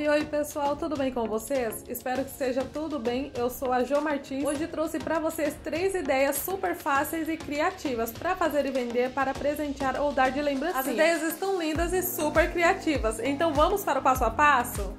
Oi pessoal, tudo bem com vocês? Espero que esteja tudo bem. Eu sou a Jo Martins. Hoje trouxe para vocês 3 ideias super fáceis e criativas para fazer e vender, para presentear ou dar de lembrancinha. As ideias estão lindas e super criativas, então vamos para o passo a passo?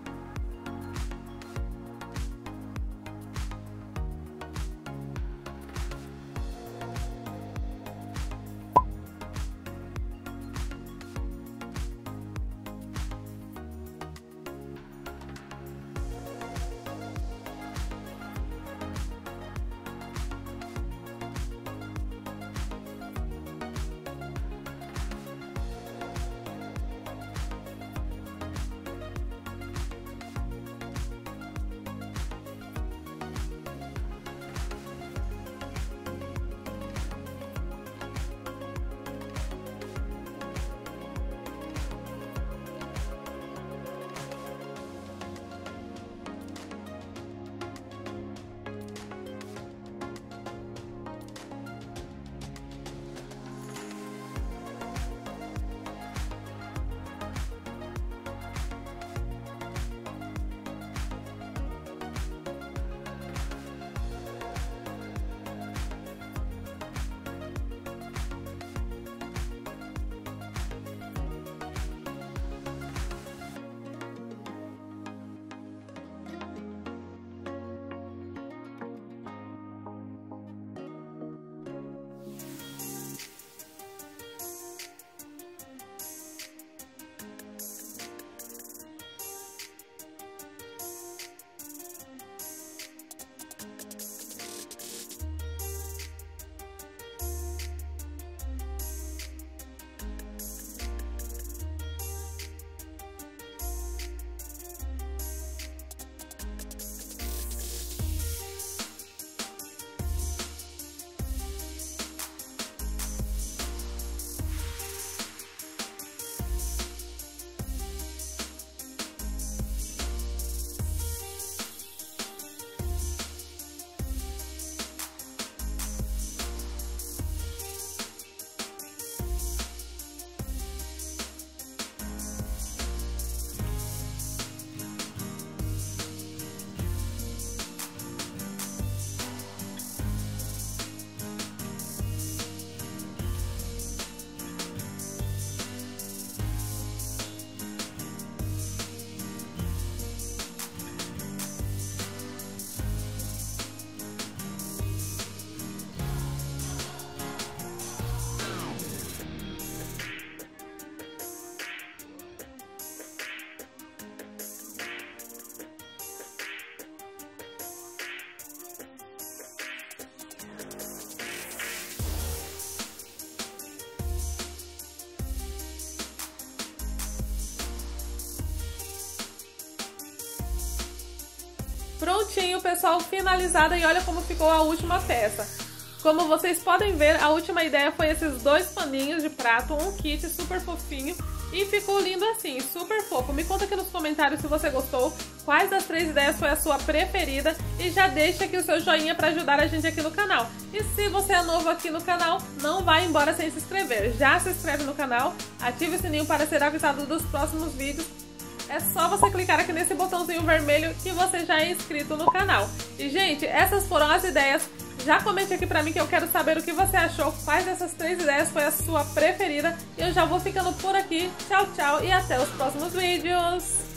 Prontinho, pessoal, finalizada, e olha como ficou a última peça. Como vocês podem ver, a última ideia foi esses 2 paninhos de prato, um kit super fofinho, e ficou lindo assim, super fofo. Me conta aqui nos comentários se você gostou, quais das 3 ideias foi a sua preferida, e já deixa aqui o seu joinha para ajudar a gente aqui no canal. E se você é novo aqui no canal, não vai embora sem se inscrever. Já se inscreve no canal, ative o sininho para ser avisado dos próximos vídeos. É só você clicar aqui nesse botãozinho vermelho que você já é inscrito no canal. E, gente, essas foram as ideias. Já comente aqui pra mim que eu quero saber o que você achou, quais dessas 3 ideias foi a sua preferida. E eu já vou ficando por aqui. Tchau, tchau e até os próximos vídeos!